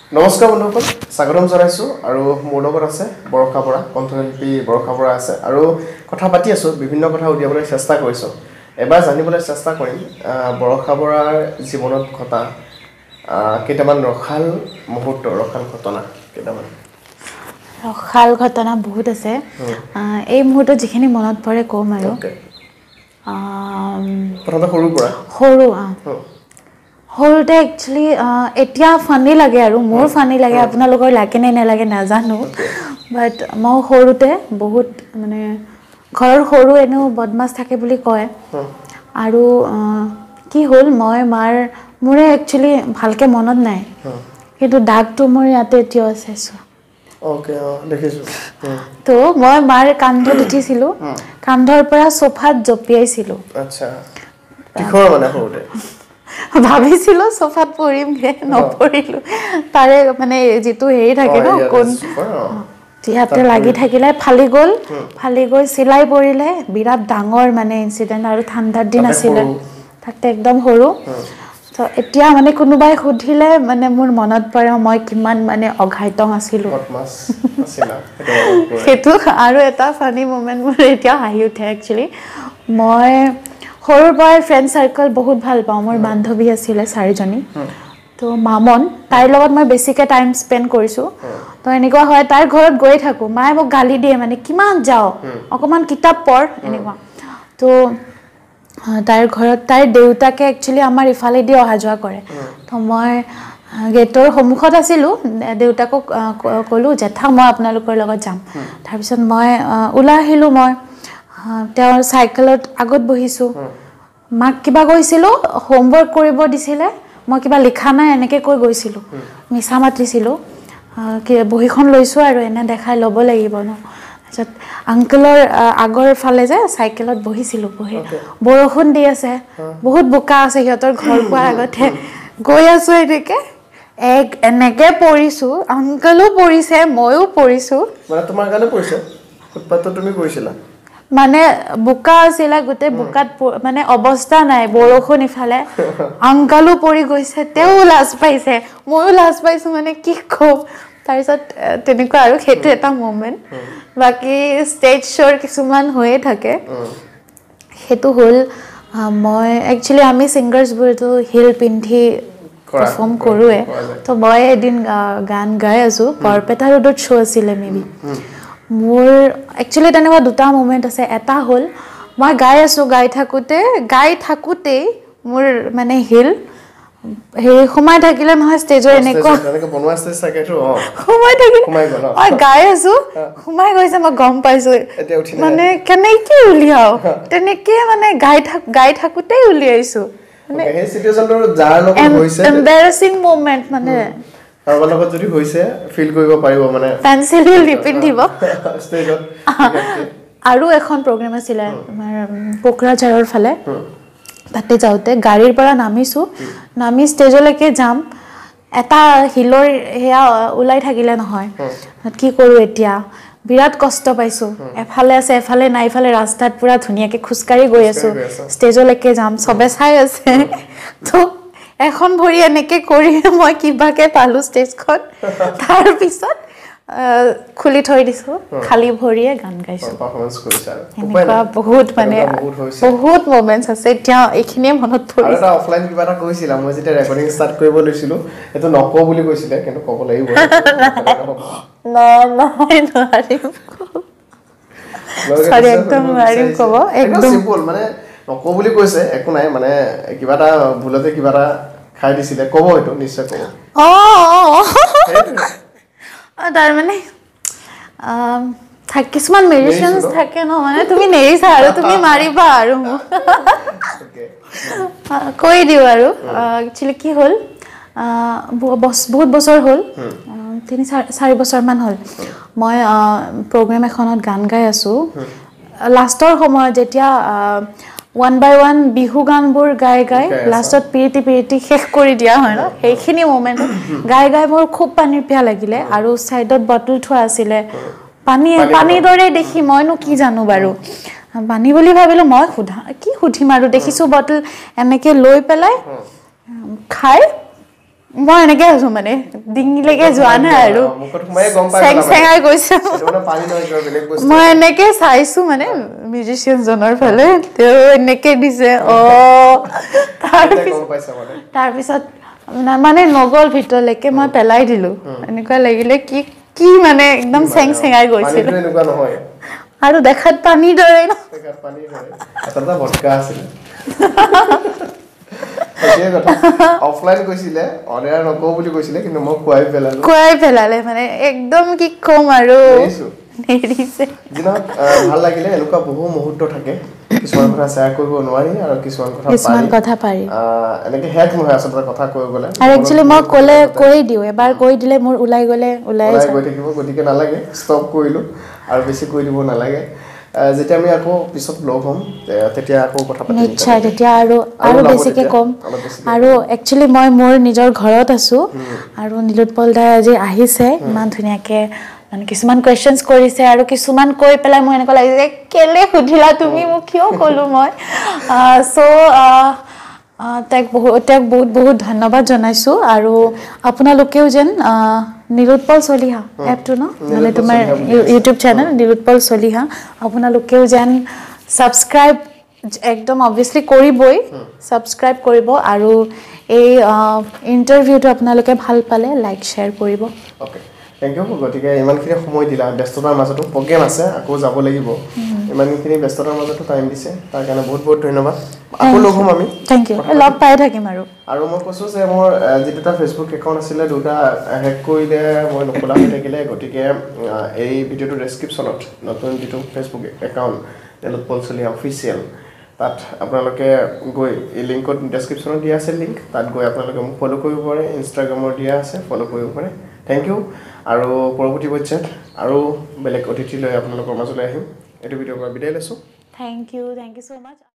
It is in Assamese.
নমস্কাৰ বন্ধুসকল স্বাগতম জনাইছো আৰু মোৰ লগত আছে বৰষা বৰা কণ্ঠশিল্পী বৰষা বৰা আছে আৰু কথা পাতি আছো বিভিন্ন কথা উলিয়াবলৈ চেষ্টা কৰিছো এবাৰ জানিবলৈ চেষ্টা কৰিম বৰষা বৰাৰ জীৱনত ঘটা কেইটামান ৰখাল মুহূৰ্ত ৰখাল ঘটনা কেইটামান ৰখাল ঘটনা বহুত আছে এই মুহূৰ্তত যিখিনি মনত পৰে কম আৰু প্ৰথমতে সৰুতে একচুয়ালি এতিয়া ফানি লাগে আৰু মোৰ ফানি লাগে আপোনালোকৰ লাগে নে নালাগে নাজানো বাট মই সৰুতে বহুত মানে ঘৰৰ সৰু এনো বদমাছ থাকে বুলি কয় আৰু কি হ'ল মই মোৰে একচুয়ালি ভালকে মনত নাই কিন্তু দাগটো মোৰ ইয়াতে এতিয়াও আছে ওকে দেখিছো তো মই মাৰ কান্ধত উঠিছিলো কান্ধৰ পৰা সোফাত জপিয়াইছিলো আচ্ছা কিখৰ মানে সৰুতে ভাবিছিলো সোফাত পৰিম গে নপৰিলো তাৰে মানে যেটো হেৰি থাকে ন কোন ইয়াতে লাগি থাকিলে ফালি গল সিলাই পৰিলে বিৰাট ডাঙৰ মানে ইনসিডেন্ট আৰু ঠাণ্ডাৰ দিন আছিল তাতে একদম সৰু তো এতিয়া মানে কোনোবাই খুধিলে মানে মোৰ মনত পৰে মই কিমান মানে অঘাইতং আছিলো হেতু আৰু এটা ফানি মোমেন্ট মোৰ এতিয়া হাঁহি উঠে একচুয়ালি মই সৰুৰ পৰাই ফ্ৰেন্ড সাৰ্কেল বহুত ভাল পাওঁ মোৰ বান্ধৱী আছিল চাৰিজনী তো মামন তাইৰ লগত মই বেছিকে টাইম স্পেন্ড কৰিছো তো এনেকুৱা হয় তাইৰ ঘৰত গৈ থাকো মায়ে মোক গালি দিয়ে মানে কিমান যাও অকমান কিতাপ পঢ় এনেকুৱা তো তাইৰ ঘৰত তাইৰ দেউতাকে একচুয়ালি আমাৰ ইফালে দি অহা যোৱা কৰে তো মই গেটৰ সন্মুখত আছিলো দেউতাকক কলো জেঠা মই আপোনালোকৰ লগত যাম তাৰ পিছত মই ওলাই আহিলো মই তেওঁৰ সাইকেলত আগত বহিছো মাক কিবা কৈছিলো হোমৱৰ্ক কৰিব দিছিলে মই কিবা লিখা নাই এনেকে কৈ গৈছিলো মিছা মাতিছিলো কি বহিখন লৈছো আৰু এনে দেখাই লব লাগিব ন তাৰপিছত আঙ্কলৰ আগৰ ফালে যে সাইকেলত বহিছিলো বৰষুণ দি আছে বহুত বোকা আছে সিহঁতৰ ঘৰ পোৱাৰ আগতে গৈ আছো এনেকে পৰিছো আঙ্কলো পৰিছে ময়ো পৰিছো মানে তোমাৰ কাৰণে পৰিছে ফুটপাতত তুমি পৰিছিলা মানে বোকা আছিল গোটে বোকাত মানে অৱস্থা নাই বৰষুণ ইফালে আঙ্কলো পৰি গৈছে তেও লাজ পাইছে ময়ো লাজ পাইছো মানে কি কম তাৰপিছত তেনেকুৱা আৰু হেতু এটা মোমেন্ট বাকি ষ্টেজ শোৰ কিছুমান হৈয়ে থাকে হেতু হল মই একচুয়ালি আমি সিঙ্গার্স বুৰটো হিল পিন্ধি পারফর্ম কৰোৱে তো মই এদিন গান গাই আছো বৰপেটা ৰোডত শো আছিল মেবি মোৰ একচুয়ালি তেনেকুৱা দুটা মোমেন্ট আছে এটা হল মই গাই আছো গাই থাকুতে মোৰ মানে হিল হেৰি সোমাই থাকিলে নহয় ষ্টেজৰ এনেকুৱা বনোৱা ষ্টেজ থাকেটো সোমাই থাকিলে মই গাই আছো সোমাই গৈছে মই গম পাইছো মানে কেনেকে উলিয়াও তেনেকে মানে গাই থাকুতে উলিয়াইছো মানে এই সিচুৱেচনটো যাৰ লগত হৈছে এম্বাৰাসিং মোমেন্ট মানে কাৰোবাৰ লগত যদি হৈছে ফিল কৰিব পাৰিব মানে পেন্সিল লিপিন্ধিব ষ্টেজত আৰু এখন প্ৰগ্ৰাম আছিল আমাৰ পোকৰাঝাৰৰ ফালে তাতে যাওঁতে গাড়ীৰ পৰা নামি ষ্টেজলৈকে যাম এটা হিলৰ হেয়া ওলাই থাকিলে নহয় কি কৰো এতিয়া বিৰাট কষ্ট পাইছো এফালে আছে এফালে নাই ফালে ৰাস্তাত পুৰা ধুনিয়াকে খুচকাৰি গৈ আছো ষ্টেজলৈকে যাম সবে চাই আছে তো এখন ভৰি এনেকে কৰি মই কিবাকে পালো ষ্টেজখন তাৰ পিছত খুলি থৈ দিছো খালি ভৰিয়ে গান গাইছো পাৰফৰমেন্স কৰিছা এনেকুৱা বহুত মানে বহুত মোমেন্টস আছে এতিয়া এইখিনিয়ে মনত পৰিছে আৰু এটা অফলাইন কিবা এটা কৈছিলা মই যেতিয়া ৰেকৰ্ডিং ষ্টাৰ্ট কৰিব লৈছিলো এটো নকও বুলি কৈছিলে কিন্তু ক'ব লাগিব নোৱাৰিম সৰি একদম নোৱাৰিম ক'ব একদম সিম্পল মানে নকও বুলি কৈছে একো নাই মানে কিবা এটা ভুলতে কিবা এটা খাই দিছিলে ক'ব এটো নিশ্চয় ক'ব তাৰ মানে কিছুমান মেডিচিনছ থাকে ন মানে তুমি নেৰিছা আৰু তুমি মাৰিবা আৰু কৈ দিও আৰু একচুয়ালি কি হ'ল বহুত বছৰ হ'ল 3-4 বছৰ মান হ'ল মই প্ৰগ্ৰাম এখনত গান গাই আছো লাষ্টৰ সময়ত যেতিয়া 1 by 1 বিহু গানবোৰ গাই লাষ্টত পিৰিতি শেষ কৰি দিয়া হয় ন সেইখিনি মোমেন্ট গাই মোৰ খুব পানীৰ পিয়া লাগিলে আৰু সাইডত বটল থোৱা আছিল পানী দৰে দেখি মইনো কি জানো বাৰু পানী বুলি ভাবিলো মই সুধিম আৰু দেখিছো বটল এনেকে লৈ পেলাই খাই মই এনেকৈ আছোঁ মানে ডিঙিলৈকে যোৱা নাই আৰু মুখত সোমাই গম পাই চেং চেঙাই গৈছে পানী নহয় কিবা বেলেগ বস্তু মই এনেকৈ চাইছোঁ মানে মিউজিচিয়ানজনৰ ফালে তেওঁ এনেকৈ দিছে তাৰপিছত মানে নগ'ল ভিতৰলৈকে মই পেলাই দিলোঁ এনেকুৱা লাগিলে কি মানে একদম চেং চেঙাই গৈছিল আৰু দেখাত পানীৰ দৰে অফলাইন কৈছিলে অৰ্ডাৰ নকৰো বুলি কৈছিলে কিন্তু মই খুৱাই পেলালে মানে একদম কি ক'ম আৰু ভাল লাগিলে এনেকুৱা বহু মুহূৰ্ত থাকে কিছুমান কথা শ্বেয়াৰ কৰিব নোৱাৰি আৰু কিছুমান কথা পাৰি এনেকে শেষ নহয় আচলতে কথা কৈ গ'লে আৰু একচুৱেলি মই ক'লে কৈ দিওঁ এবাৰ কৈ দিলে মোৰ ওলাই গ'লে ওলাই গৈ থাকিব গতিকে নালাগে ষ্টপ কৰিলোঁ আৰু বেছি কৈ দিব নালাগে যেতিয়া আমি আকৌ পিছত লগ হ'ম তেতিয়া আকৌ কথা পাতিম নিশ্চয় তেতিয়া আৰু বেছিকৈ ক'ম আৰু একচুৱেলি মই মোৰ নিজৰ ঘৰত আছোঁ আৰু নীলোৎপল দাই আজি আহিছে ইমান ধুনীয়াকৈ মানে কিছুমান কুৱেশ্যনছ কৰিছে আৰু কিছুমান কৈ পেলাই মোৰ এনেকুৱা লাগিছে কেলে সুধিলা তুমি মোক কিয় ক'লোঁ মই তাইক বহুত ধন্যবাদ জনাইছোঁ আৰু আপোনালোকেও যেন নীলোৎপল চলিহা এপটো ন মানে তোমাৰ ইউটিউব চেনেল নীলোৎপল চলিহা আপোনালোকেও যেন ছাবস্ক্ৰাইব একদম অবভিয়াছলি কৰিবই ছাবস্ক্ৰাইব কৰিব আৰু এই ইণ্টাৰভিউটো আপোনালোকে ভাল পালে লাইক শ্বেয়াৰ কৰিব অ'কে থেংক ইউ গতিকে ইমানখিনি সময় দিলা ব্যস্ততাৰ মাজতো প্ৰগ্ৰেম আছে আকৌ যাব লাগিব ইমানখিনি ব্যস্ততাৰ মাজতো টাইম দিছে তাৰ কাৰণে বহুত বহুত ধন্যবাদ আকৌ লগ হ'ম আমি থেংক ইউ লগ পাই থাকিম আৰু মই কৈছোঁ যে মোৰ যি দুটা ফেচবুক একাউণ্ট আছিলে দুটা হেক কৰিলে মই নোখোলা হৈ থাকিলে গতিকে এই ভিডিঅ'টোৰ ডেছক্ৰিপশ্যনত নতুন যিটো Facebook account Nilotpal Chaliha official তাত আপোনালোকে গৈ এই লিংকত ডেছক্ৰিপশ্যনত দিয়া আছে লিংক তাত গৈ আপোনালোকে মোক ফ'ল' কৰিব পাৰে ইনষ্টাগ্ৰামৰ দিয়া আছে ফ'ল' কৰিব পাৰে থেংক ইউ আৰু পৰৱৰ্তী পৰ্যায়ত আৰু বেলেগ অতিথি লৈ আপোনালোকৰ মাজলৈ আহিম এইটো ভিডিঅ'ৰ পৰা বিদায় লৈছোঁ থেংক ইউ ছ' মাছ